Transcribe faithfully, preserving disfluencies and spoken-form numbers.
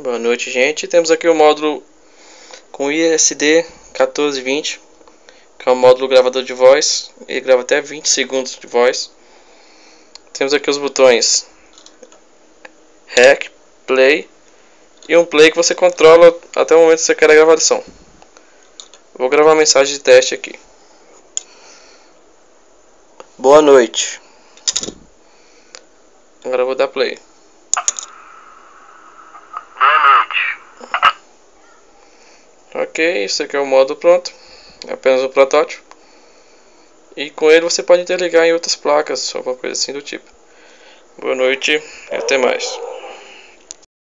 Boa noite, gente. Temos aqui o módulo com I S D quatorze vinte, que é um módulo gravador de voz. Ele grava até vinte segundos de voz. Temos aqui os botões Rec, Play e um Play que você controla até o momento que você quer a gravação. Vou gravar uma mensagem de teste aqui. Boa noite. Agora eu vou dar Play. Ok, isso aqui é o módulo pronto. É apenas um protótipo. E com ele você pode interligar em outras placas, alguma coisa assim do tipo. Boa noite e até mais.